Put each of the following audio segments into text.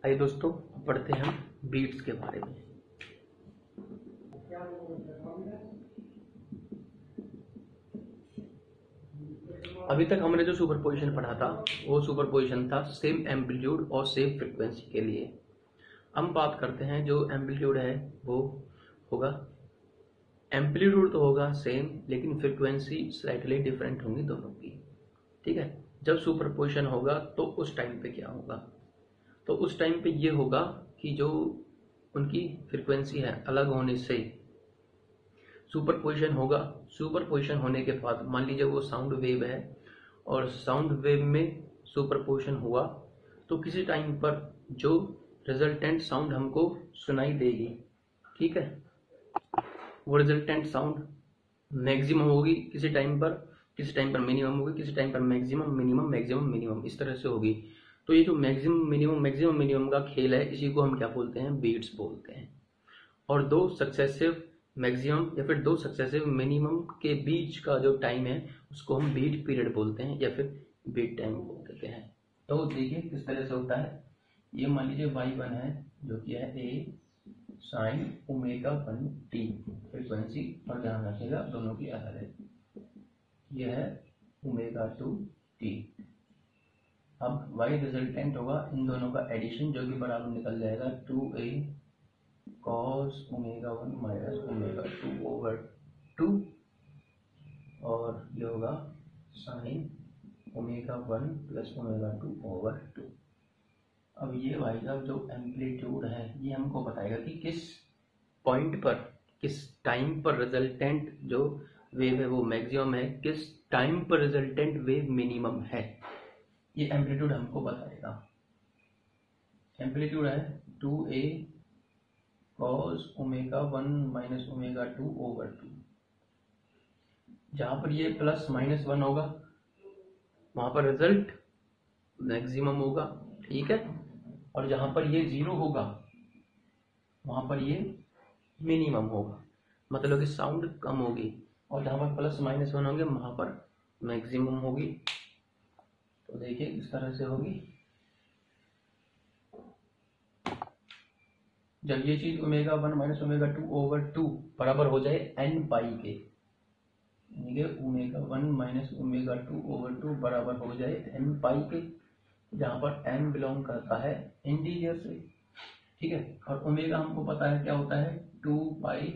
आइए दोस्तों, पढ़ते हैं हम बीट्स के बारे में। अभी तक हमने जो सुपरपोजिशन पढ़ा था वो सुपरपोजिशन था सेम एम्पलीट्यूड और सेम फ्रीक्वेंसी के लिए। हम बात करते हैं जो एम्पलीट्यूड है वो होगा, एम्पलीट्यूड तो होगा सेम लेकिन फ्रीक्वेंसी स्लाइटली डिफरेंट होंगी दोनों की। ठीक है, जब सुपरपोजिशन होगा तो उस टाइम पे क्या होगा, तो उस टाइम पे ये होगा कि जो उनकी फ्रीक्वेंसी है अलग होने से सुपरपोजिशन होगा। सुपरपोजिशन होने के बाद मान लीजिए वो साउंड वेव है और साउंड वेव में सुपरपोजिशन हुआ तो किसी टाइम पर जो रिजल्टेंट साउंड हमको सुनाई देगी, ठीक है, वो रिजल्टेंट साउंड मैक्सिमम होगी किसी टाइम पर मिनिमम होगी, किसी टाइम पर मैक्सिमम मिनिमम मैक्सिमम मिनिमम, इस तरह से होगी। तो ये जो मैक्सिमम मिनिमम का खेल है इसी को हम क्या बोलते हैं, बीट्स बोलते हैं। और दो सक्सेसिव मैक्सिमम या फिर दो सक्सेसिव मिनिमम के बीच का जो टाइम है उसको हम बीट पीरियड बोलते हैं या फिर बीट टाइम बोल देते हैं। तो देखिए किस तरह से होता है। ये मान लीजिए y1 है जो कि है a sin ω1t फ्रीक्वेंसी, और ध्यान रखिएगा दोनों की अलग है। यह है ω2t। अब y रिजल्टेंट होगा इन दोनों का एडिशन जो कि बराबर निकल जाएगा 2a cos ω1 माइनस ω2 ओवर 2, और ये होगा sin ω1 प्लस ω2 ओवर 2। अब ये भाई साहब जो एम्पलीट्यूड है ये हमको बताएगा कि किस पॉइंट पर, किस टाइम पर रिजल्टेंट जो वेव है वो मैक्सिमम है, किस टाइम पर रिजल्टेंट वेव मिनिमम है, ये एम्पलीट्यूड हमको बताएगा। एम्पलीट्यूड है 2a cos ω1 माइनस ω2 ओवर 2। जहां पर ये प्लस माइनस 1 होगा वहां पर रिजल्ट मैक्सिमम होगा, ठीक है, और जहां पर ये 0 होगा वहां पर ये मिनिमम होगा, मतलब कि साउंड कम होगी, और जहां पर प्लस माइनस 1 होंगे वहां पर मैक्सिमम होगी। तो देखिए इस तरह से होगी। जब ये चीज ω1 माइनस ω2 ओवर 2 बराबर हो जाए n पाई के, ω1 माइनस ω2 ओवर 2 बराबर हो जाए n पाई के, जहां पर n बिलोंग करता है इंटीजर से, ठीक है, और ओमेगा हमको पता है क्या होता है 2 पाई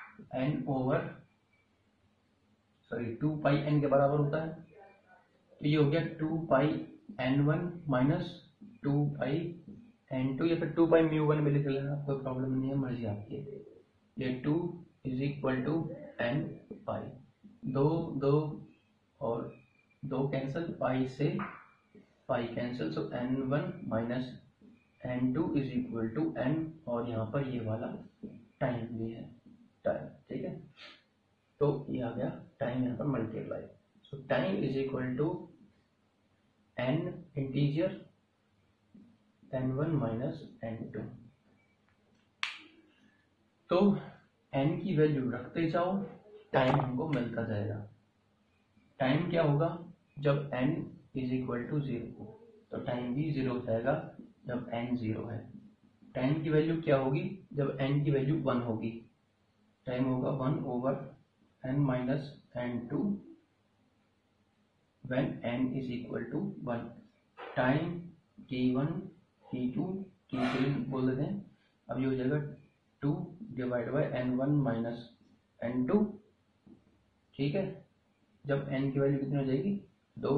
n के बराबर होता है। तो ये हो गया 2 पाई n1 माइनस 2 पाई n2 या फिर 2 पाई μ1 में लिख लेना, कोई प्रॉब्लम नहीं है, मर्जी आपकी है। ये 2 is equal to n pi, दो दो और दो कैंसिल, पाई से पाई कैंसिल, so n1 minus n2 is equal to n, और यहाँ पर ये वाला टाइम भी है, टाइम, ठीक है। तो ये आ गया टाइम यहाँ पर multiply, so time is equal to n integer n1 minus n2। तो n की वैल्यू रखते जाओ, टाइम हमको मिलता जाएगा। टाइम क्या होगा जब n इज इक्वल टू 0, तो टाइम भी 0 हो जाएगा जब n 0 है। टाइम की वैल्यू क्या होगी जब n की वैल्यू 1 होगी, टाइम होगा 1 over n minus n2 when n is equal to 1। Time t1 t2 t3 बोल देते हैं। अब ये हो जाएगा 2 divide by n1 minus n2, ठीक है। जब n की वैल्यू कितनी हो जाएगी 2,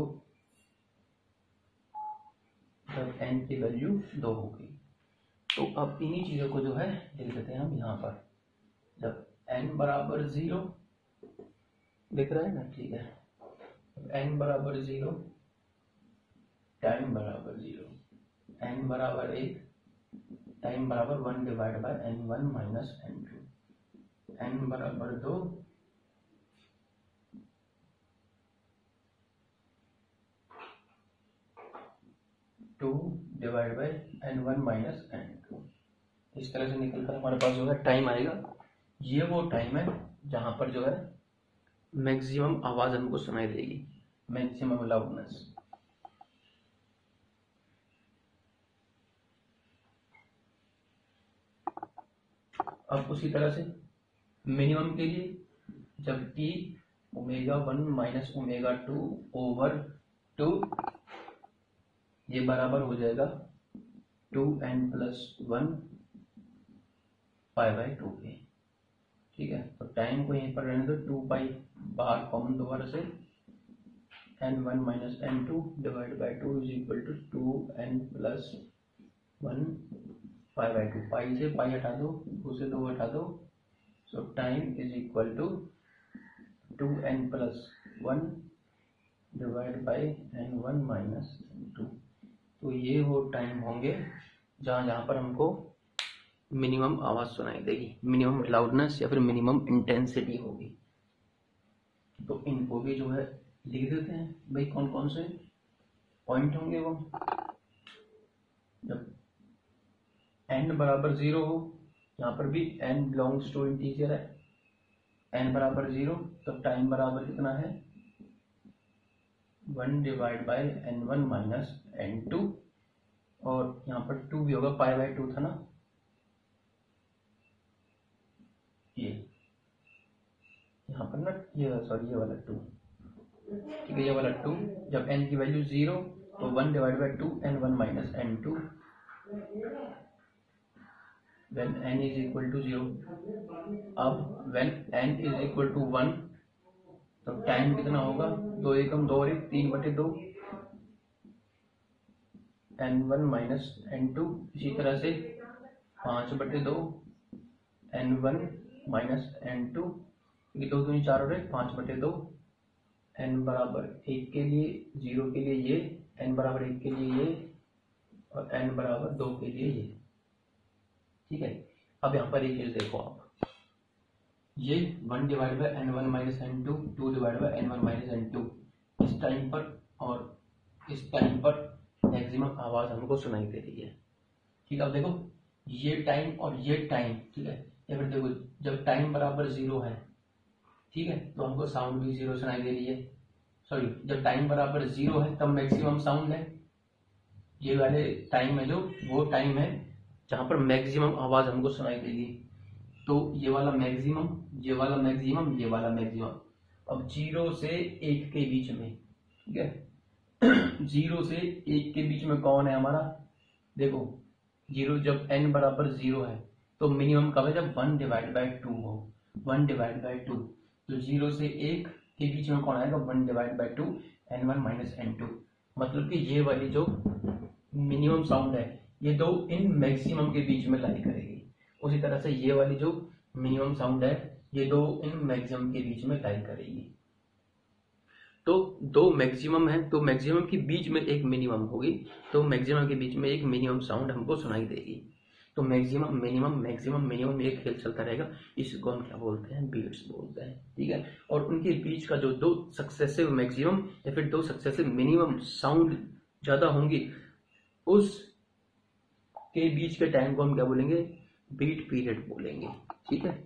जब n की वैल्यू 2 होगी। तो अब इन्हीं चीजों को जो है लिख देते हैं हम यहाँ पर। जब n बराबर 0 दिख रहा है ना, ठीक है, n बराबर 0, टाइम बराबर 0, n बराबर 1, टाइम बराबर 1 divide by n1 minus n2, n बराबर 2, to divide by n1 minus n2। इस तरह से निकलकर हमारे पास जो है टाइम आएगा। ये वो टाइम है जहां पर जो है मैक्सिमम आवाज हमको सुनाई देगी, मैक्सिमम लाउडनेस। अब उसी तरह से मिनिमम के लिए जब t ω1 माइनस ω2 ओवर 2 ये बराबर हो जाएगा 2n+1 π/2 के। ठीक है, तो टाइम को यहीं पर रहने दो, 2 पाई बाहर कॉमन दोबारा से, n1 minus n2 divide by 2 is equal to 2n+1 π/2। Pi से पाई हटा दो, 2 से 2 हटा दो, so time is equal to 2n+1 divide by n1 minus n2। तो ये वो टाइम होंगे जहाँ पर हमको मिनिमम आवाज सुनाई देगी, मिनिमम लाउडनेस या फिर मिनिमम इंटेंसिटी होगी। तो इनको भी जो है लिख देते हैं भाई, कौन कौन से पॉइंट होंगे वो। जब n बराबर 0 हो, यहाँ पर भी n बिलोंग्स टू इंटीजर है, n बराबर 0, तब टाइम बराबर कितना है 1 divide by n1 minus n2, और यहाँ पर 2 भी होगा, π/2 था ना ये, यहाँ पर ना ये सॉरी ये वाला 2, ठीक है, ये वाला 2, जब n की वैल्यू 0 तो 1 divide by 2 n1 minus n2 when n is equal to 0। अब when n is equal to 1 तो टाइम कितना होगा, 2 एकम 2 और 1 3/2 n1 माइनस n2, इसी तरह से 5/2 n1 माइनस n2, 2 दूनी 4 और 1 5/2, n बराबर 1 के लिए 0 के लिए ये, n बराबर 1 के लिए ये, और n बराबर 2 के लिए ये। ठीक है, अब यहाँ पर एक चीज देखो आप, ये 1 divide by n1 minus n2, 2 divide by n1 minus n2, इस टाइम पर और इस टाइम पर मैक्सिमम आवाज हमको सुनाई दे रही है। ठीक है, अब देखो ये टाइम और ये टाइम, ठीक है, या फिर देखो जब टाइम बराबर 0 है, ठीक है, तो हमको साउंड भी 0 सुनाई दे रही है। सॉरी, जब टाइम बराबर 0 है तब मैक्सिमम साउंड है, ये वाले टाइम है जो वो टाइम है जहां पर मैक्सिमम आवाज हमको सुनाई देगी। तो ये वाला मैक्सिमम, ये वाला मैक्सिमम, ये वाला मैक्सिमम। अब 0 से 1 के बीच में, ठीक है 0 से 1 के बीच में कौन है हमारा, देखो 0 जब n बराबर 0 है तो मिनिमम कब है, जब 1 डिवाइड बाई 2 हो, 1 डिवाइड बाई 2, तो 0 से 1 के बीच में कौन आएगा, 1 divide by 2 n1 minus n2। मतलब कि ये वाली जो मिनिमम साउंड है ये दो इन मैक्सिमम के बीच में लाई करेगी। उसी तरह से ये वाली जो मिनिमम साउंड है ये दो इन मैक्सिमम के बीच में लाई करेगी। तो दो मैक्सिमम है तो मैक्सिमम के बीच में एक मिनिमम होगी, तो मैक्सिमम के बीच में एक मिनिमम साउंड हमको सुनाई देगी। तो मैक्सिमम मिनिमम मैक्सिमम मिनिमम ये खेल चलता रहेगा। इसको हम क्या बोलते हैं, बीट्स बोलते हैं। ठीक है, और उनके बीच का जो दो सक्सेसिव मैक्सिमम या फिर दो सक्सेसिव मिनिमम साउंड ज्यादा होंगी, उस के बीच के टाइम को हम क्या बोलेंगे, बीट पीरियड बोलेंगे। ठीक है,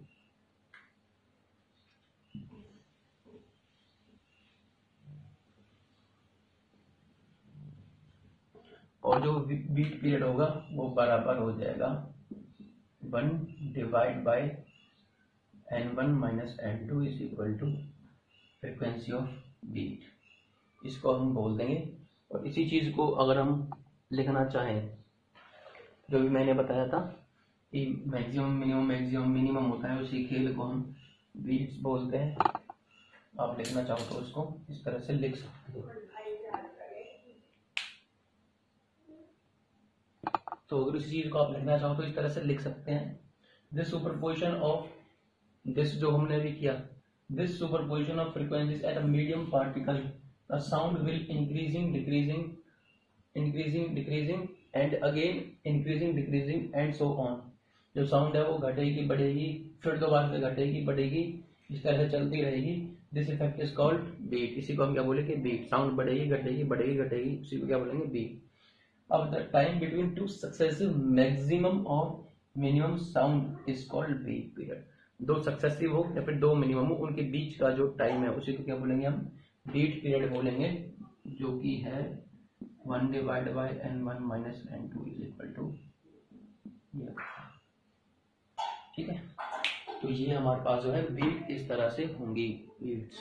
और जो बीट पीरियड होगा वो बराबर हो जाएगा 1 divide by n1 minus n2 is equal to frequency of beat. इसको हम बोल देंगे। और इसी चीज को अगर हम लिखना चाहें, जो भी मैंने बताया था कि मैक्सिमम मिनिमम मिनिमम होता है, उसी खेल को हम बीट्स बोलते हैं। आप लिखना चाहो तो उसको इस तरह से लिख सकते हो। तो अगर इस चीज को आप लिखना चाहो तो इस तरह से लिख सकते हैं, दिस सुपरपोजिशन ऑफ दिस, जो हमने भी किया, this superposition of frequencies at a medium particle, the sound will increasing decreasing and again increasing decreasing and so on. जो साउंड है वो घटेगी बढ़ेगी, फिर दोबारा से घटेगी बढ़ेगी, इस तरह से चलती रहेगी। This effect is called beat. इसी को हम क्या बोलेंगे, बीट। साउंड बढ़ेगी घटेगी बढ़ेगी घटेगी, इसी को क्या बोलेंगे, बीट। अब the time between two successive maximum और minimum sound is called beat period. दो सक्सेसिव हो या फिर दो मिनिमम हो, उनके बीच का जो टाइम है उसी को क्या बोलेंगे, हम बीट पीरियड बोलेंगे, जो कि है 1 divide by n1 minus n2 is equal to. ठीक है। तो ये हमारे पास जो है बीट इस तरह से होंगी, बीट्स।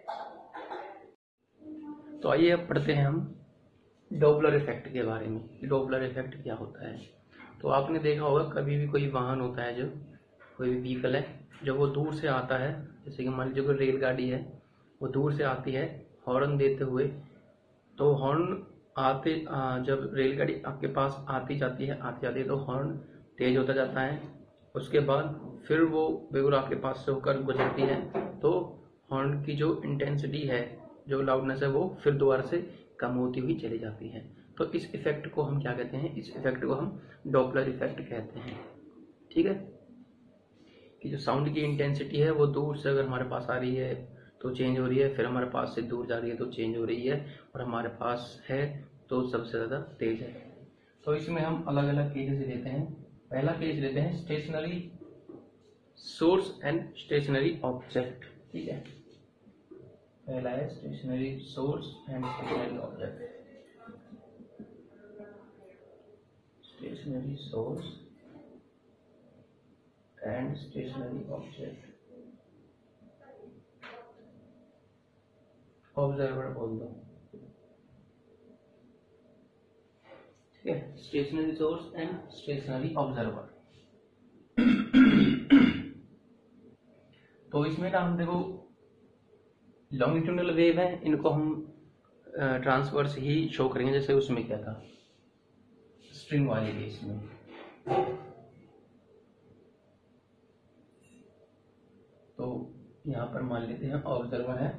तो आइए अब पढ़ते हैं हम डॉपलर इफेक्ट के बारे में। डॉपलर इफेक्ट क्या होता है? तो आपने देखा होगा कभी भी कोई वाहन होता है, जो कोई भी व्हीकल है, जब वो दूर से आता है, जैसे कि मान लीजिए कोई रेलगाड़ी है, वो दूर से आती है हॉर्न देते हुए, तो हॉर्न जब रेलगाड़ी आपके पास आती जाती है तो हॉर्न तेज होता जाता है। उसके बाद फिर वो बिल्कुल आपके पास से होकर गुजरती है, तो हॉर्न की जो इंटेंसिटी है, जो लाउडनेस है, वो फिर दोबारा से कम होती हुई चली जाती है। तो इस इफेक्ट को हम क्या कहते हैं? इस इफेक्ट को हम डॉपलर इफेक्ट कहते हैं। ठीक है, कि जो साउंड की इंटेंसिटी है वो दूर से अगर हमारे पास आ रही है तो चेंज हो रही है, फिर हमारे पास से दूर जा रही है तो चेंज हो रही है, और हमारे पास है तो सबसे ज़्यादा तेज है। तो इसमें हम अलग अलग केसेस लेते हैं। पहला केस लेते हैं stationary source and stationary object. ठीक है, पहला है stationary source and stationary object. Stationary source and stationary object. Observer बोल दो। ठीक है, stationary source and stationary observer. तो इसमें ना हम देखो लॉन्गिट्यूडनल वेव है, इनको हम ट्रांसवर्स ही शो करेंगे, जैसे उसमें क्या था स्ट्रिंग वाले केस में। तो यहां पर मान लेते हैं ऑब्जर्वर है,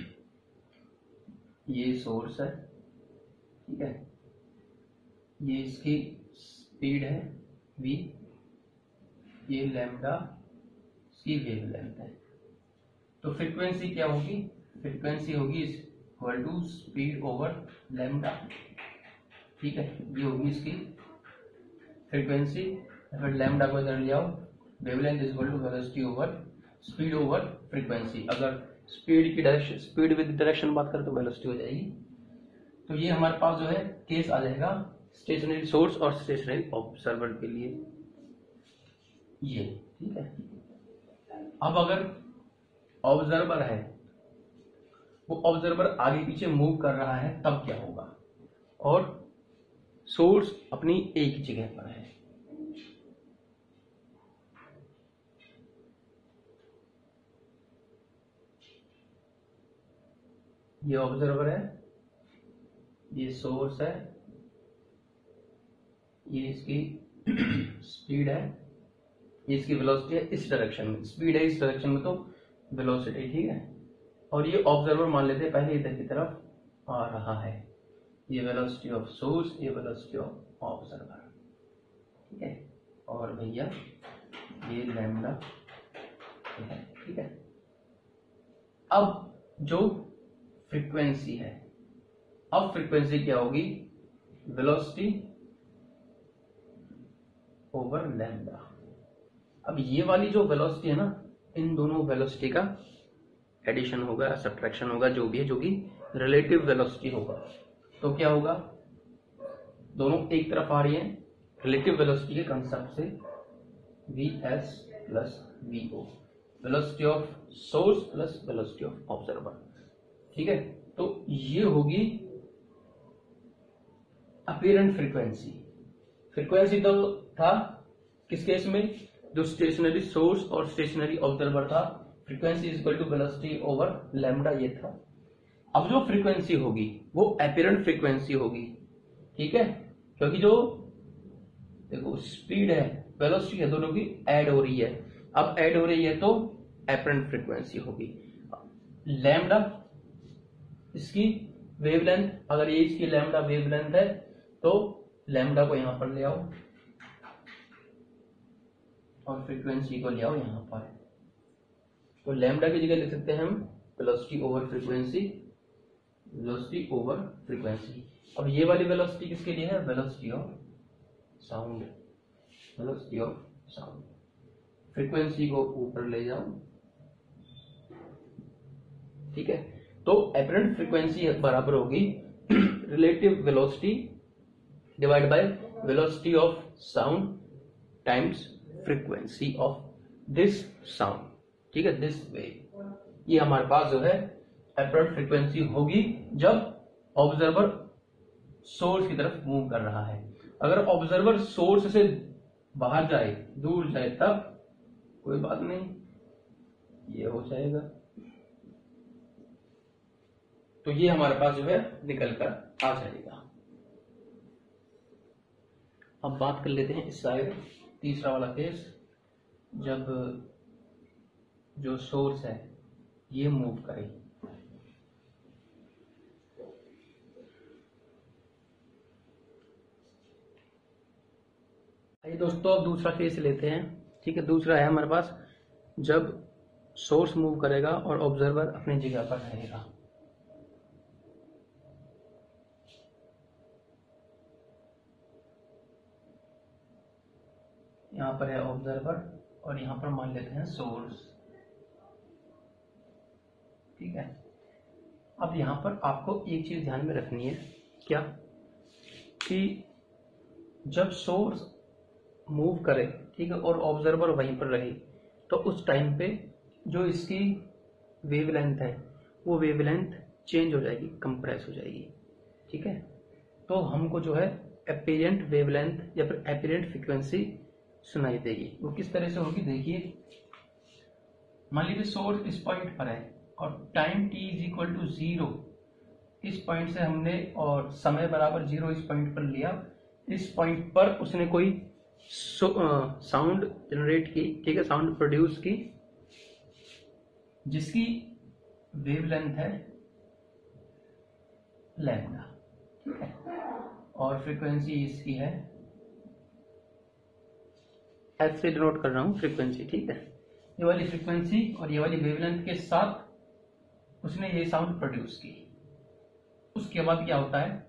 ये सोर्स है, ठीक है, ये इसकी स्पीड है v, ये लैम्डा इसकी वेवलेंथ है। तो फ्रीक्वेंसी क्या होगी? फ्रीक्वेंसी होगी equal to speed over lambda. ठीक है, ये होगी इसकी फ्रीक्वेंसी। फिर लैम्डा को इधर ले आओ, wavelength is equal to velocity over speed over frequency. अगर स्पीड की डायरेक्शन, स्पीड विद डायरेक्शन बात करें तो वेलोसिटी हो जाएगी। तो ये हमारे पास जो है केस आ जाएगा स्टेशनरी सोर्स और स्टेशनरी ऑब्जर्वर के लिए, ये। ठीक है, अब अगर ऑब्जर्वर है, वो ऑब्जर्वर आगे पीछे मूव कर रहा है, तब क्या होगा? और सोर्स अपनी एक जगह पर है, ये ऑब्जर्वर है, ये सोर्स है, ये इसकी स्पीड है, ये इसकी वेलोसिटी है इस डायरेक्शन में, स्पीड है इस डायरेक्शन में तो वेलोसिटी। ठीक है, और ये ऑब्जर्वर मान लेते हैं पहले इधर की तरफ आ रहा है, ये वेलोसिटी ऑफ सोर्स, ये वेलोसिटी ऑफ ऑब्जर्वर। ठीक है, और भैया ये लैम्डा है। ठीक है, अब जो फ्रीक्वेंसी है, अब फ्रीक्वेंसी क्या होगी? Velocity over lambda. अब ये वाली जो वेलोसिटी है ना, इन दोनों वेलोसिटी का एडिशन होगा, सब्ट्रैक्शन होगा, जो भी है, जो कि रिलेटिव वेलोसिटी होगा। तो क्या होगा? दोनों एक तरफ आ रही है, रिलेटिव वेलोसिटी के कंसेप्ट से vs plus vo, velocity of source plus velocity of observer. ठीक है, तो ये होगी अपीरेंट फ्रीक्वेंसी। फ्रीक्वेंसी तो था किस केस में? जो स्टेशनरी सोर्स और स्टेशनरी ऑब्जर्वर था, frequency is equal to velocity over lambda, ये था। अब जो फ्रीक्वेंसी होगी वो अपीरेंट फ्रीक्वेंसी होगी। ठीक है, क्योंकि जो देखो स्पीड है, वेलोसिटी है, दोनों की ऐड हो रही है। अब ऐड हो रही है तो अपीरेंट फ्रीक्वेंसी होगी। लैम्डा इसकी वेवलेंथ, अगर ये इसकी लैम्डा वेवलेंथ है तो लैम्डा को यहां पर ले आओ और फ्रीक्वेंसी को ले आओ यहां पर। तो लैम्डा की जगह लिख सकते हैं हम velocity over frequency, velocity over frequency. अब ये वाली वेलोसिटी किसके लिए है? Velocity of sound, velocity of sound. Frequency को ऊपर ले जाओ। ठीक है, तो अपरेंट फ्रीक्वेंसी बराबर होगी relative velocity divide by velocity of sound times frequency of this sound, ठीक है, दिस वेव, ये हमारे पास जो है अपरेंट फ्रीक्वेंसी होगी जब ऑब्जर्वर सोर्स की तरफ मूव कर रहा है। अगर ऑब्जर्वर सोर्स से बाहर जाए, दूर जाए, तब कोई बात नहीं, ये हो जाएगा। तो ये हमारे पास जो है निकल कर आ जाएगा। अब बात कर लेते हैं इस साइड, तीसरा वाला केस, जब जो सोर्स है ये मूव करे। आइए दोस्तों अब दूसरा केस लेते हैं, ठीक है। दूसरा है हमारे पास जब सोर्स मूव करेगा और ऑब्जर्वर अपनी जगह पर रहेगा। यहाँ पर है ऑब्जर्वर और यहाँ पर मान लेते हैं सोर्स, ठीक है। अब यहाँ पर आपको एक चीज ध्यान में रखनी है, क्या कि जब सोर्स मूव करे, ठीक है, और ऑब्जर्वर वहीं पर रहे, तो उस टाइम पे जो इसकी वेवलेंथ है वो वेवलेंथ चेंज हो जाएगी, कंप्रेस हो जाएगी, ठीक है। तो हमको जो है एपिरेंट वेवलेंथ या फिर एपिरेंट फ्रीक्वेंसी सुनाई देगी। वो किस तरह से होगी, देखिए, मान लीजिए सोर्स इस पॉइंट पर है और time t is equal to 0 इस पॉइंट से हमने, और समय बराबर 0 इस पॉइंट पर लिया। इस पॉइंट पर उसने कोई साउंड जनरेट की, ठीक है, साउंड प्रोड्यूस की, जिसकी वेवलेंथ है लैम्डा, ठीक है, और फ्रीक्वेंसी इसकी है, एफ से डिनोट कर रहा हूं फ्रीक्वेंसी, ठीक है। ये वाली फ्रीक्वेंसी और ये वाली वेवलेंथ के साथ उसने ये साउंड प्रोड्यूस की। उसके बाद क्या होता है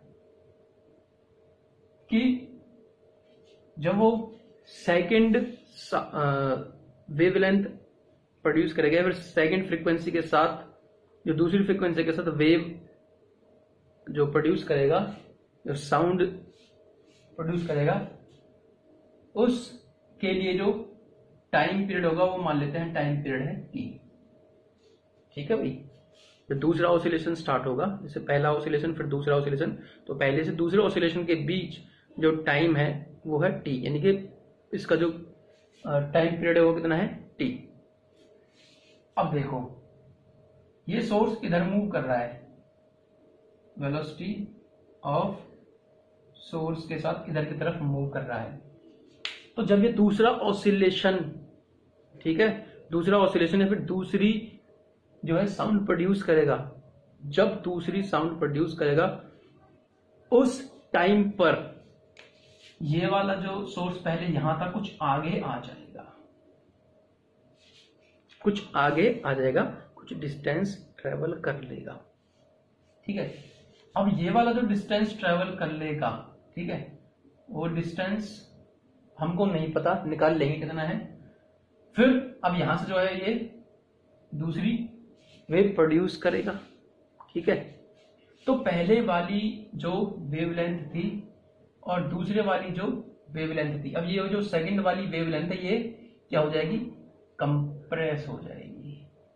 कि जब वो सेकंड वेवलेंथ प्रोड्यूस करेगा, फिर सेकंड फ्रीक्वेंसी के साथ जो दूसरी फ्रीक्वेंसी के साथ वेव जो प्रोड्यूस करेगा, जो साउंड प्रोड्यूस करेगा, उसके लिए जो टाइम पीरियड होगा वो मान लेते हैं टाइम पीरियड है t, ठीक है भाई। जो दूसरा ऑसिलेशन स्टार्ट होगा, जैसे पहला ऑसिलेशन फिर दूसरा ऑसिलेशन, तो पहले से दूसरे ऑसिलेशन के बीच जो टाइम है वो है t, यानी कि इसका जो टाइम पीरियड है वो कितना है t। अब देखो ये सोर्स इधर मूव कर रहा है, वेलोसिटी ऑफ सोर्स के साथ इधर की तरफ मूव कर रहा है। तो जब ये दूसरा ऑसिलेशन, ठीक है, दूसरा ऑसिलेशन या फिर दूसरी जो है साउंड प्रोड्यूस करेगा, जब दूसरी साउंड प्रोड्यूस करेगा उस टाइम पर ये वाला जो सोर्स पहले यहां था कुछ आगे आ जाएगा, कुछ आगे आ जाएगा, कुछ डिस्टेंस ट्रेवल कर लेगा, ठीक है। अब ये वाला जो डिस्टेंस ट्रेवल कर लेगा, ठीक है, वो डिस्टेंस हमको नहीं पता, निकाल लेंगे कितना है। फिर अब यहां से जो है ये दूसरी वेव प्रोड्यूस करेगा, ठीक है। तो पहले वाली जो वेवलेंथ थी और दूसरे वाली जो वेवलेंथ थी, अब ये जो सेकंड वाली वेवलेंथ है ये क्या हो जाएगी, कंप्रेस हो जाएगी।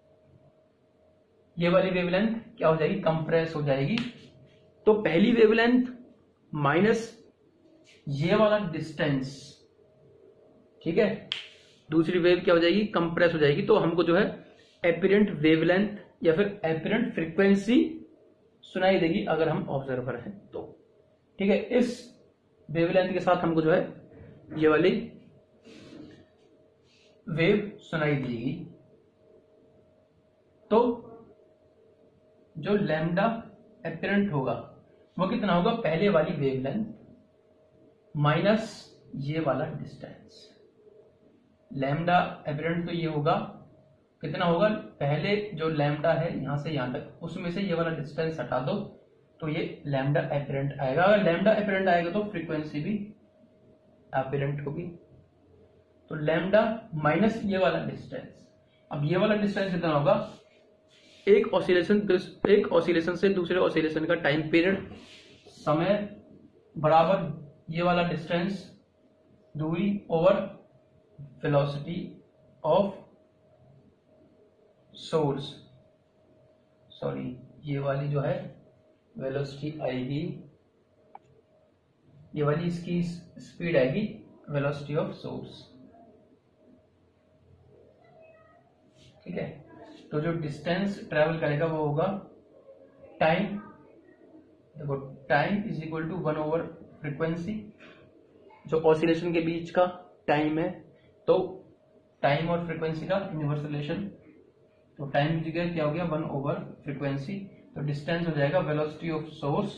ये वाली वेवलेंथ क्या हो जाएगी, कंप्रेस हो जाएगी। तो पहली वेवलेंथ माइनस ये वाला डिस्टेंस, ठीक है, दूसरी वेव क्या हो जाएगी, कंप्रेस हो जाएगी। तो हमको जो है एपिरेंट वेवलेंथ या फिर एपिरेंट फ्रीक्वेंसी सुनाई देगी अगर हम ऑब्जर्वर हैं तो, ठीक है। इस वेवलेंथ के साथ हमको जो है ये वाली वेव सुनाई देगी। तो जो लैम्डा एपिरेंट होगा वो कितना होगा, पहले वाली वेवलेंथ माइनस ये वाला डिस्टेंस। लैम्डा एपिरेंट तो ये होगा, कितना होगा, पहले जो लैम्डा है यहां से यहां तक, उसमें से ये वाला डिस्टेंस हटा दो तो ये लैम्डा एपिरेंट आएगा। अगर लैम्डा एपिरेंट आएगा तो फ्रीक्वेंसी भी एपिरेंट होगी। तो लैम्डा माइनस ये वाला डिस्टेंस, अब ये वाला डिस्टेंस कितना होगा, एक ऑसिलेशन से दूसरे ऑसिलेशन का टाइम पीरियड, समय बराबर ये वाला डिस्टेंस, दूरी over velocity of source, sorry ये वाली जो है वेलोसिटी आएगी, ये वाली इसकी स्पीड आएगी वेलोसिटी ऑफ सोर्स, ठीक है। तो जो डिस्टेंस ट्रेवल करेगा वो होगा टाइम, देखो time is equal to 1 over frequency, जो ऑसिलेशन के बीच का टाइम है, तो टाइम और फ्रीक्वेंसी का इनवर्स रिलेशन, तो टाइम की जगह क्या हो गया 1 ओवर फ्रीक्वेंसी, तो डिस्टेंस हो जाएगा velocity of source,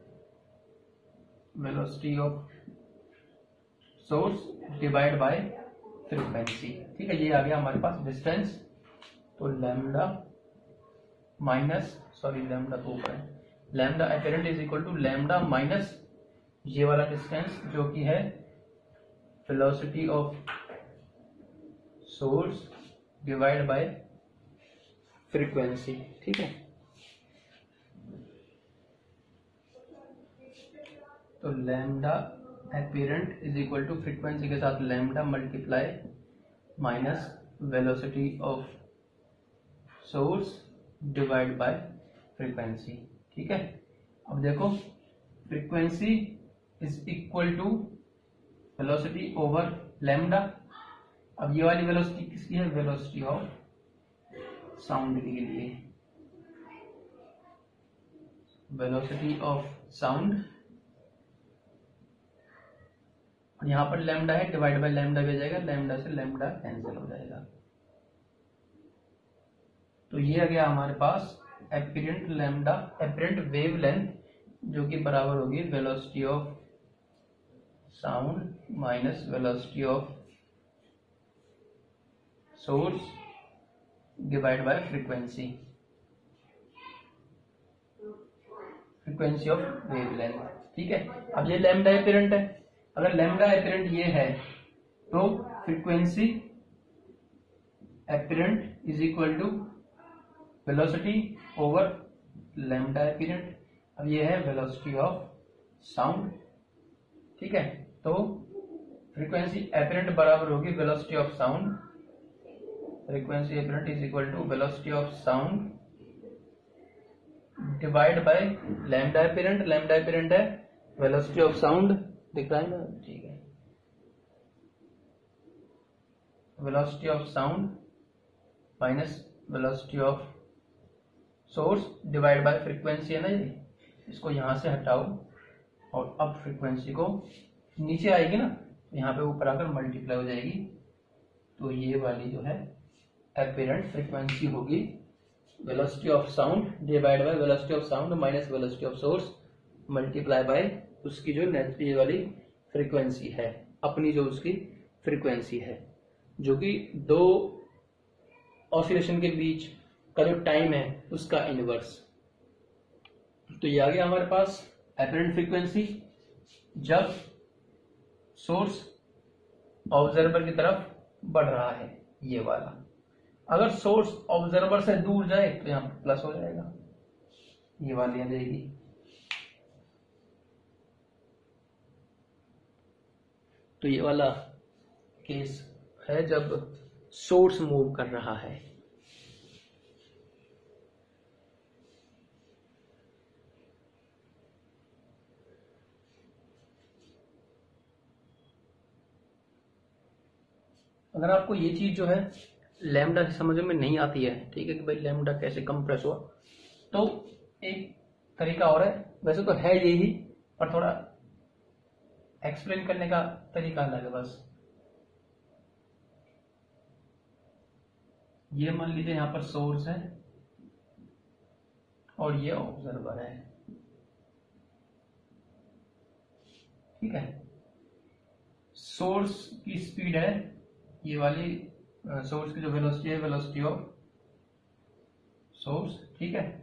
velocity of source divide by frequency, ठीक है। ये आ गया हमारे पास डिस्टेंस, तो लैम्डा माइनस, सॉरी लैम्डा तो ऊपर है, lambda apparent is equal to lambda minus ये वाला डिस्टेंस जो कि है velocity of source divide by frequency, ठीक है। तो lambda apparent is equal to frequency के साथ lambda multiply minus velocity of source divide by frequency, ठीक है। अब देखो frequency is equal to velocity over lambda, अब ये वाली वेलोसिटी किसकी है, वेलोसिटी ऑफ साउंड के लिए, वेलोसिटी ऑफ साउंड, और यहां पर लैम्डा है, डिवाइड बाय लैम्डा भी जाएगा, लैम्डा से लैम्डा कैंसिल हो जाएगा, तो ये आ गया हमारे पास apparent lambda, apparent wavelength जो कि बराबर होगी velocity of sound minus velocity of source divide by frequency, frequency of wavelength, ठीक है। अब ये लैम्डा एपरेंट है, अगर लैम्डा एपरेंट ये है तो frequency apparent is equal to velocity over lambda apparent, अब ये है वेलोसिटी ऑफ साउंड, ठीक है। तो फ्रीक्वेंसी एपरेंट बराबर होगी velocity of sound, frequency apparent is equal to velocity of sound divide by lambda apparent, lambda apparent है velocity of sound, दिख रहा है ना, ठीक है, velocity of sound minus velocity of source divide by frequency है ना, ये इसको यहां से हटाओ और अब फ्रीक्वेंसी को नीचे आएगी ना, यहाँ पे ऊपर आकर मल्टीप्लाई हो जाएगी, तो ये वाली जो है एपरेंट फ्रीक्वेंसी होगी velocity of sound divide by velocity of sound minus velocity of source multiply by उसकी जो ये वाली फ्रीक्वेंसी है, अपनी जो उसकी फ्रीक्वेंसी है, जो कि दो ऑसिलेशन के बीच का जो टाइम है उसका इनवर्स। तो ये आ गया हमारे पास एपरेंट फ्रीक्वेंसी जब सोर्स ऑब्जर्वर की तरफ बढ़ रहा है, ये वाला। अगर सोर्स ऑब्जर्वर से दूर जाए तो यहां पर प्लस हो जाएगा, ये वाली आ जाएगी। तो ये वाला केस है जब सोर्स मूव कर रहा है। अगर आपको ये चीज जो है लैम्डा समझ में नहीं आती है, ठीक है, कि भाई लैम्डा कैसे कंप्रेस हुआ, तो एक तरीका और है, वैसे तो है यही पर थोड़ा एक्सप्लेन करने का तरीका अलग है बस। ये मान लीजिए यहां पर सोर्स है और ये ऑब्जर्वर है, ठीक है। सोर्स की स्पीड है ये वाली, सोर्स की जो वेलोसिटी है वेलोसिटी ऑफ सोर्स, ठीक है।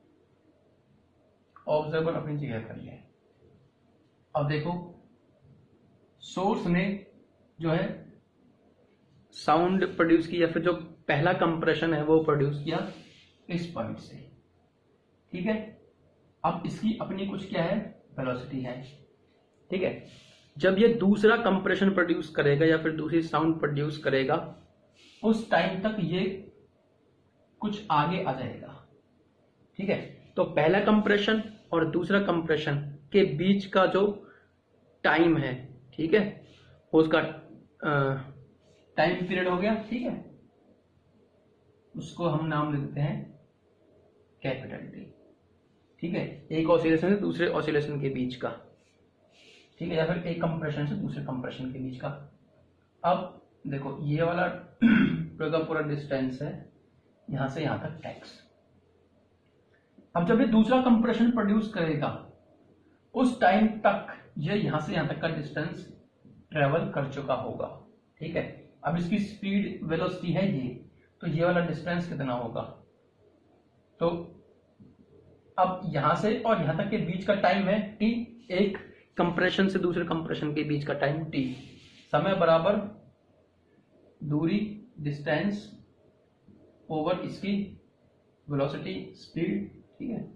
ऑब्जर्वर अपनी जगह पर है। अब देखो सोर्स ने जो है साउंड प्रोड्यूस किया, फिर जो पहला कंप्रेशन है वो प्रोड्यूस किया इस पॉइंट से, ठीक है। अब इसकी अपनी कुछ क्या है, वेलोसिटी है, ठीक है। जब ये दूसरा कंप्रेशन प्रोड्यूस करेगा या फिर दूसरी साउंड प्रोड्यूस करेगा उस टाइम तक ये कुछ आगे आ जाएगा। ठीक है, तो पहला कंप्रेशन और दूसरा कंप्रेशन के बीच का जो टाइम है, ठीक है, उसका टाइम पीरियड हो गया। ठीक है, उसको हम नाम देते हैं कैपिटल टी। ठीक है, एक ऑसिलेशन से दूसरे ऑसिलेशन के बीच का, ठीक है, या फिर एक कंप्रेशन से दूसरे कंप्रेशन के बीच का। अब देखो ये वाला पूरा डिस्टेंस है यहां से यहां तक एक्स। अब जब ये दूसरा कंप्रेशन प्रोड्यूस करेगा उस टाइम तक ये यहां से यहां तक का डिस्टेंस ट्रेवल कर चुका होगा। ठीक है, अब इसकी स्पीड वेलोसिटी है ये, तो ये वाला डिस्टेंस कितना होगा, तो अब यहां से और यहां तक के बीच का टाइम है टी, एक कंप्रेशन से दूसरे कंप्रेशन के बीच का टाइम टी, समय बराबर दूरी डिस्टेंस ओवर इसकी वेलोसिटी स्पीड। ठीक है,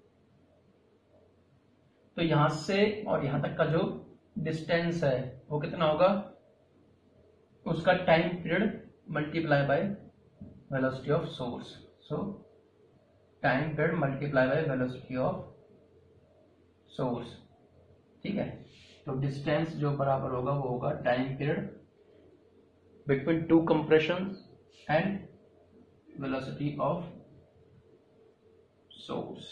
तो यहां से और यहां तक का जो डिस्टेंस है वो कितना होगा, उसका time period multiply by velocity of source. So time period multiply by velocity of source. ठीक है, तो डिस्टेंस जो बराबर होगा वो होगा time period between two compression and velocity of source.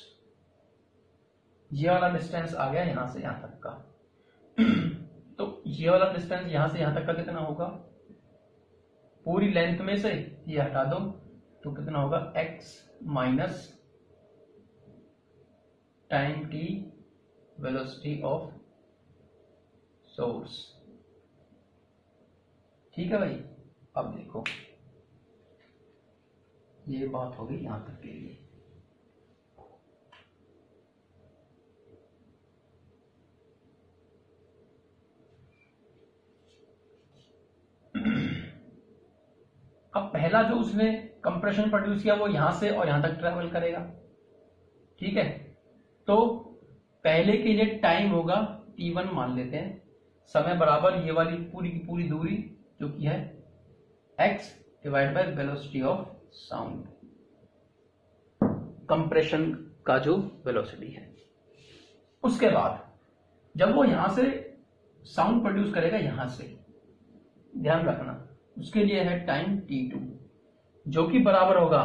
ये वाला डिस्टेंस आ गया यहां से यहां तक का। तो ये वाला डिस्टेंस यहां से यहां तक का कितना होगा, पूरी लेंथ में से ये हटा दो तो कितना होगा, x minus time t velocity of source. ठीक है भाई, अब देखो ये बात होगी यहां तक के लिए। अब पहला जो उसने कंप्रेशन प्रोड्यूस किया वो यहां से और यहां तक ट्रेवल करेगा। ठीक है, तो पहले के लिए टाइम होगा t1 मान लेते हैं, समय बराबर ये वाली पूरी की पूरी दूरी जो कि है x divide by velocity of sound, compression का जो वेलोसिटी है। उसके बाद जब वो यहां से साउंड प्रोड्यूस करेगा, यहां से ध्यान रखना, उसके लिए है टाइम t2 जो कि बराबर होगा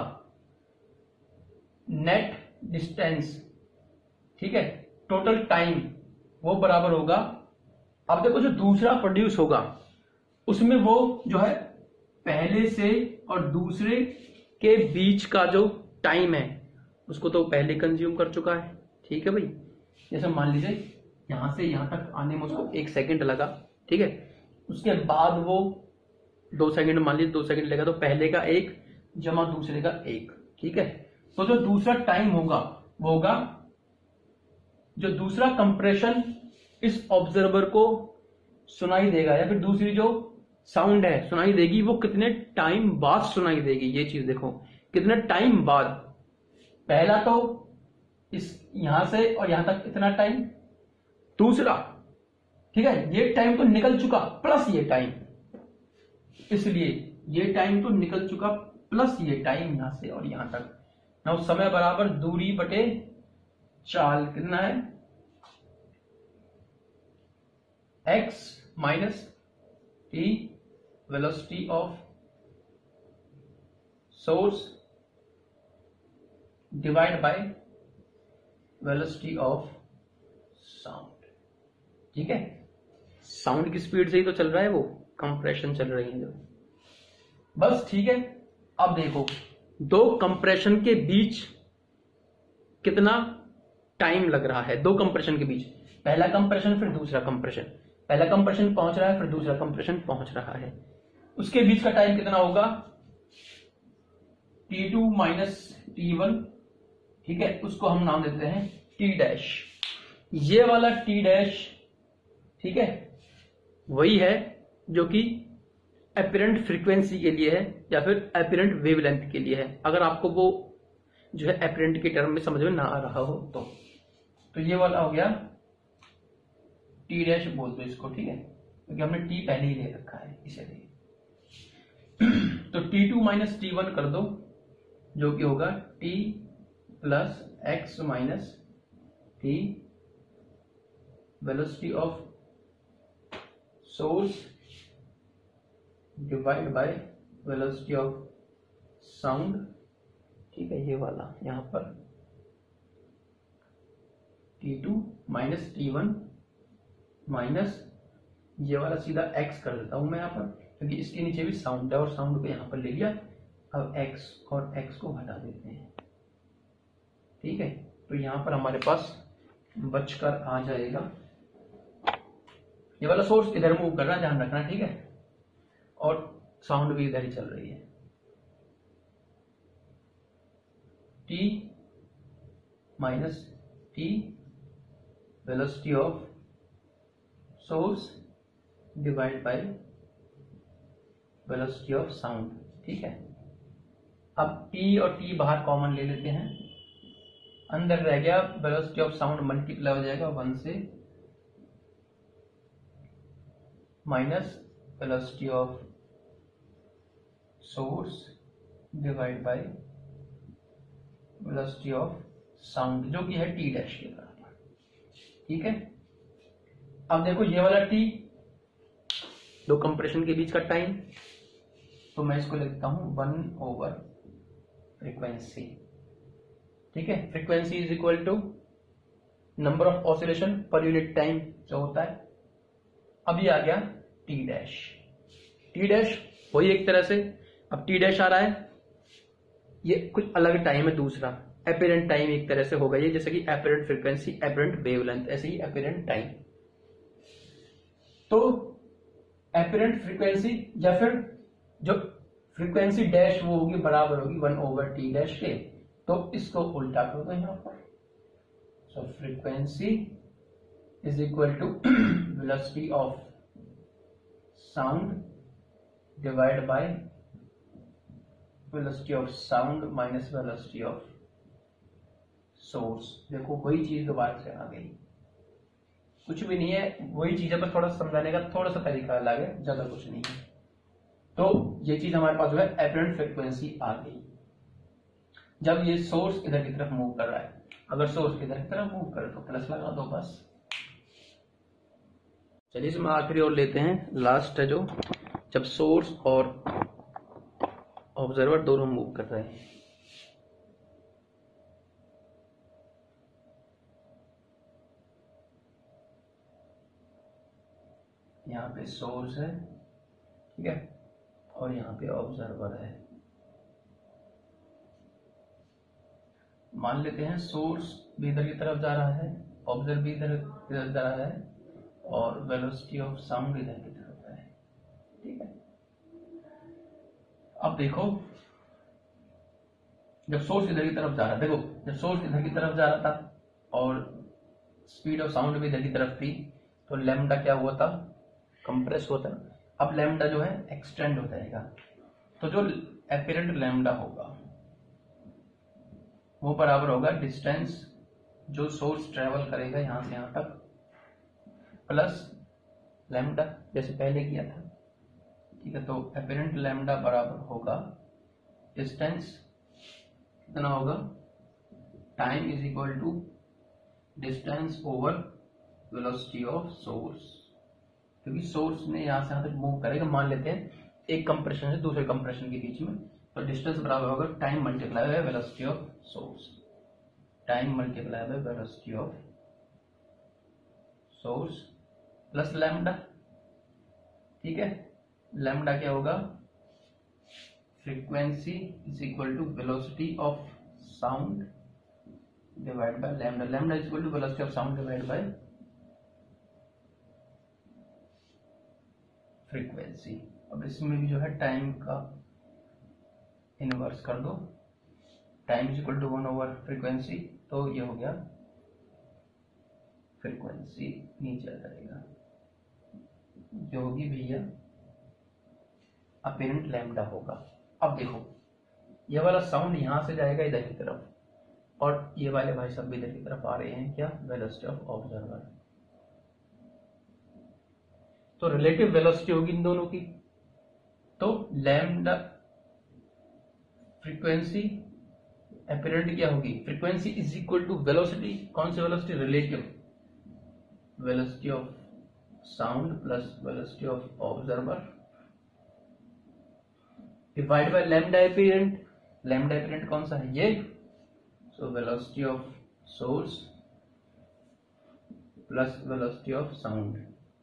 नेट डिस्टेंस। ठीक है, टोटल टाइम वो बराबर होगा। अब देखो जो दूसरा प्रोड्यूस होगा उसमें वो जो है पहले से और दूसरे के बीच का जो टाइम है उसको तो पहले कंज्यूम कर चुका है। ठीक है भाई, जैसे मान लीजिए यहां से यहां तक आने में उसको 1 सेकंड लगा। ठीक है, उसके बाद वो 2 सेकंड, मान लीजिए 2 सेकंड लगा, तो पहले का 1 जमा दूसरे का 1। ठीक है, तो जो दूसरा टाइम होगा वो होगा जो दूसरा कंप्रेशन इस ऑब्जर्वर को सुनाई देगा या फिर दूसरी जो साउंड है सुनाई देगी, वो कितने टाइम बाद सुनाई देगी। ये चीज देखो कितने टाइम बाद, पहला तो इस यहां से और यहां तक इतना टाइम, दूसरा ठीक है ये टाइम तो निकल चुका प्लस ये टाइम, इसलिए ये टाइम तो निकल चुका प्लस ये टाइम यहां से और यहां तक। ना समय बराबर दूरी बटे चाल, कितना है x minus T velocity of source divide by velocity of sound. ठीक है, साउंड की स्पीड से ही तो चल रहा है, वो कंप्रेशन चल रही है जो, बस। ठीक है, अब देखो दो कंप्रेशन के बीच कितना टाइम लग रहा है, दो कंप्रेशन के बीच, पहला कंप्रेशन फिर दूसरा कंप्रेशन, पहला कंप्रेशन पहुंच रहा है फिर दूसरा कंप्रेशन पहुंच रहा है, उसके बीच का टाइम कितना होगा T2 माइनस T1। ठीक है, उसको हम नाम देते हैं T डैश। ये वाला T डैश ठीक है वही है जो कि एपरेंट फ्रीक्वेंसी के लिए है या फिर एपरेंट वेवलेंथ के लिए है, अगर आपको वो जो है एपरेंट के टर्म में समझ में ना आ रहा हो तो ये वाला हो गया T डैश बोल दो इसको। ठीक है, क्योंकि हमने T पहले ही ले रखा है इसीलिए। तो T2 माइनस T1 कर दो, जो कि होगा T plus X minus T velocity of source divide by velocity of sound. ठीक है, ये वाला यहाँ पर T2 माइनस T1 माइनस ये वाला सीधा x कर देता हूं मैं यहाँ पर, क्योंकि इसके नीचे भी साउंड है और साउंड को यहाँ पर ले लिया। अब x और x को हटा देते हैं। ठीक है, तो यहाँ पर हमारे पास बचकर आ जाएगा, ये वाला सोर्स इधर मूव कर रहा है, ध्यान रखना। ठीक है, और साउंड भी इधर ही चल रही है। t minus t velocity of source divide by velocity of sound. ठीक है, अब t और t बाहर कॉमन ले लेते हैं, अंदर रह गया वेलोसिटी ऑफ साउंड मल्टीप्लाई हो जाएगा 1 से minus velocity of source divide by velocity of sound, जो कि है t डैश के बराबर। ठीक है, अब देखो ये वाला t दो कंप्रेशन के बीच का टाइम, तो मैं इसको लिखता हूं 1 ओवर फ्रीक्वेंसी। ठीक है, frequency is equal to number of oscillation per unit time जो होता है। अब ये आ गया टी डैश। टी डैश वही एक तरह से, अब टी डैश आ रहा है, ये कुछ अलग टाइम है दूसरा, एपरेंट टाइम एक तरह से होगा ये, जैसे कि एपरेंट फ्रीक्वेंसी, एपरेंट वेवलेंथ, ऐसे ही एपरेंट टाइम। तो एपरेंट फ्रीक्वेंसी या फिर जो फ्रीक्वेंसी डैश वो होगी बराबर होगी 1 ओवर टी डैश के, तो इसको उल्टा कर दो यहां पर। So frequency is equal to velocity of sound divide by velocity of sound minus velocity of source. देखो वही चीज दोबारा से आ गई, कुछ भी नहीं है, वही चीज है, बस थोड़ा समझाने का थोड़ा सा तरीका अलग है, ज्यादा कुछ नहीं है। तो ये चीज हमारे पास जो है एपरेंट फ्रीक्वेंसी आ गई जब ये सोर्स इधर की तरफ मूव कर रहा है। अगर सोर्स इधर की तरफ मूव करे तो प्लस लगा दो बस। चलिए इसमें आखिरी और लेते हैं, लास्ट है जो, जब सोर्स और ऑब्जर्वर दोनों मूव कर रहे हैं। यहाँ पे सोर्स है, ठीक है, और यहाँ पे ऑब्जर्वर है। मान लेते हैं सोर्स भी इधर की तरफ जा रहा है, ऑब्जर्वर भी इधर जा रहा है, और वेलोसिटी ऑफ साउंड इधर की तरफ है। ठीक है, अब देखो जब सोर्स इधर की तरफ जा रहा है, देखो जब सोर्स इधर की तरफ जा रहा था और स्पीड ऑफ साउंड भी इधर की तरफ थी, तो लैम्डा क्या हुआ था, कंप्रेस होता है। अब लैम्डा जो है एक्सटेंड हो जाएगा, तो जो एपरेंट लैम्डा होगा वो बराबर होगा डिस्टेंस जो सोर्स ट्रेवल करेगा यहां से यहां तक, प्लस लैम्डा जैसे पहले किया था। ठीक है, तो एपरेंट लैम्डा बराबर होगा डिस्टेंस, कितना होगा, time is equal to distance over velocity of source, क्योंकि सोर्स ने यहां से यहां तक मूव करेगा। मान लेते हैं एक कंप्रेशन से दूसरे कंप्रेशन के बीच में, तो डिस्टेंस बराबर होगा time multiply by velocity of source, time multiply by velocity of source plus lambda. ठीक है, लैम्डा क्या होगा, frequency is equal to velocity of sound divide by lambda, lambda is equal to velocity of sound divide by frequency. अब इसमें भी जो है time का इनवर्स कर दो, time is equal to 1 over frequency, तो ये हो गया फ्रीक्वेंसी नीचे आ जाएगा, जो होगी भैया अपेरेंट लैम्डा होगा। अब देखो ये वाला साउंड यहां से जाएगा इधर की तरफ, और ये वाले भाई सब इधर की तरफ आ रहे हैं, क्या, वेलोसिटी ऑफ ऑब्जर्वर। तो रिलेटिव वेलोसिटी होगी इन दोनों की, तो लैम्डा फ्रीक्वेंसी अपीरेंट क्या होगी, frequency is equal to velocity, कौन सी velocity, relative velocity of sound plus velocity of observer divide by lambda apparent, lambda apparent कौन सा है ये, so velocity of source plus velocity of sound,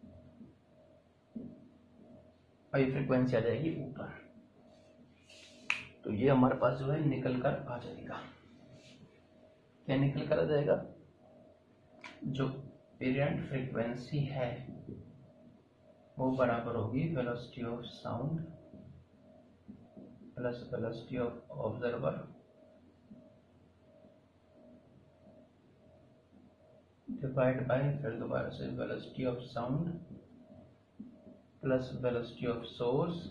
और ये फ्रीक्वेंसी आ जाएगी ऊपर। तो ये हमारे पास जो है निकल कर आ जाएगा, क्या निकल कर आ जाएगा, जो एम्बिएंट फ्रीक्वेंसी है वो बराबर होगी velocity of sound plus velocity of observer divide by, फिर दोबारा से velocity of sound plus velocity of source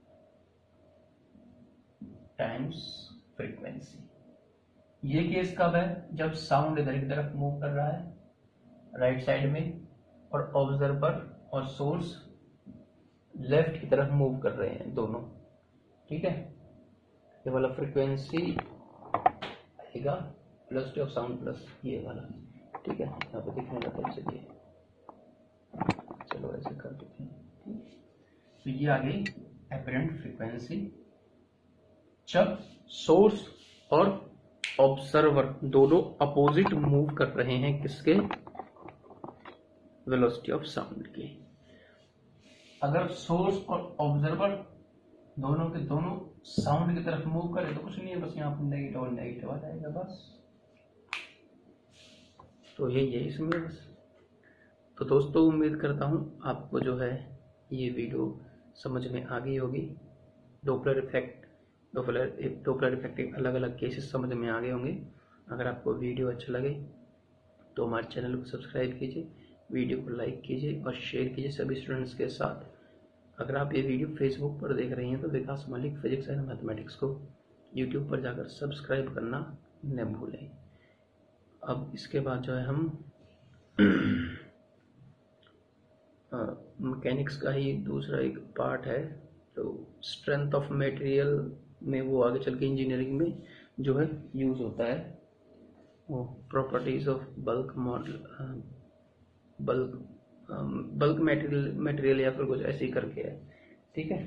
times frequency. ये केस कब है, जब साउंड इधर की तरफ मूव कर रहा है राइट साइड में, और ऑब्जर्वर और सोर्स लेफ्ट की तरफ मूव कर रहे हैं दोनों, ठीक है। ये वाला फ्रीक्वेंसी आएगा वेलोसिटी ऑफ साउंड प्लस ये वाला, ठीक है। यहाँ पे दिखने लगा, चलिए चलो ऐसे कर देते हैं। तो ये आ गई अपीरेंट फ्रीक्वेंसी जब सोर्स और ऑब्जर्वर दोनों अपोजिट मूव कर रहे हैं किसके, वेलोसिटी ऑफ साउंड के। अगर सोर्स और ऑब्जर्वर दोनों के दोनों साउंड की तरफ मूव करें तो कुछ नहीं है, बस यहाँ पर नेगेटिव और नेगेटिव आ जाएगा बस। तो यही है इसमें बस। तो दोस्तों उम्मीद करता हूँ आपको जो है ये वीडियो समझ में आ गई होगी। डॉपलर इफेक्ट के अलग अलग केसेस समझ में आ गए होंगे। अगर आपको वीडियो अच्छा लगे तो हमारे चैनल को सब्सक्राइब कीजिए, वीडियो को लाइक कीजिए और शेयर कीजिए सभी स्टूडेंट्स के साथ। अगर आप ये वीडियो फेसबुक पर देख रहे हैं तो Vikas Malik physics and mathematics को यूट्यूब पर जाकर सब्सक्राइब करना न भूलें। अब इसके बाद जो है हम मैकेनिक्स का ही दूसरा एक पार्ट है, तो स्ट्रेंथ ऑफ मटेरियल में वो आगे चल के इंजीनियरिंग में जो है यूज होता है, वो properties of bulk model, bulk material या फिर कुछ ऐसे ही करके है, ठीक है।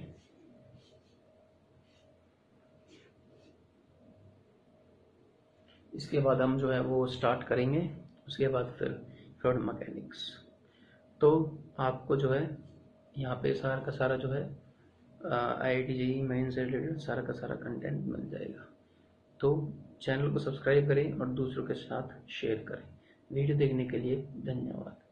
इसके बाद हम जो है वो स्टार्ट करेंगे, उसके बाद फिर फ्लूइड मैकेनिक्स। तो आपको जो है यहाँ पे सारा का सारा जो है IIT JEE मेंस से रिलेटेड सारा का सारा कंटेंट मिल जाएगा। तो चैनल को सब्सक्राइब करें और दूसरों के साथ शेयर करें। वीडियो देखने के लिए धन्यवाद।